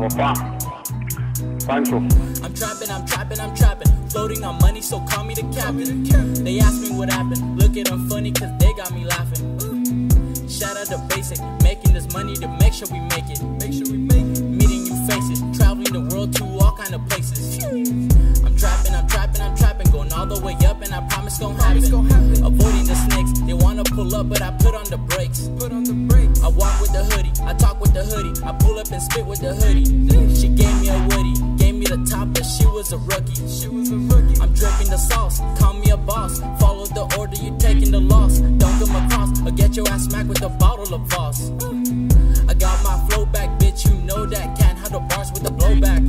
papá. Pancho. I'm trapping, floating on money, so call me the captain. They ask me what happened, look at them funny cause they got me laughing. Shout out to Basic, making this money to make sure we make it. Meeting new faces, traveling the world to all kind of places. I'm trapping, going all the way up and I promise gon' happen. Avoiding the snakes, they wanna pull up but I put on the brakes. I walk with the hoodie, I talk with the hoodie, I pull up and spit with the hoodie. She gave me a woody, gave me the top but she was a rookie. I'm dripping the sauce, call me a boss. Follow the order, you taking the loss. Don't come across or get your ass smacked with a bottle of Voss. I got my flow back, bitch, you know that. Can't handle bars with the blowback.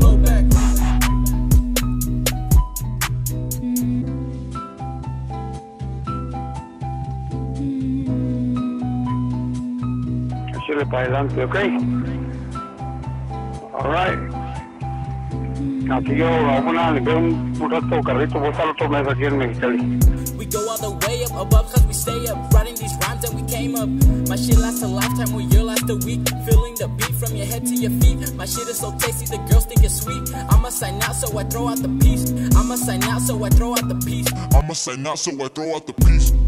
Échale para adelante, ¿ok? Alright. Aquí yo le veo un rato carrito, voy para el otro mes aquí en Mexicali. We go all the way up above cause we stay up, writing these rhymes and we came up. My shit lasts a lifetime, well your lasts a week. Feeling the beat from your head to your feet. My shit is so tasty, the girls think it's sweet. I'ma sign out so I throw out the piece. I'ma sign out so I throw out the piece.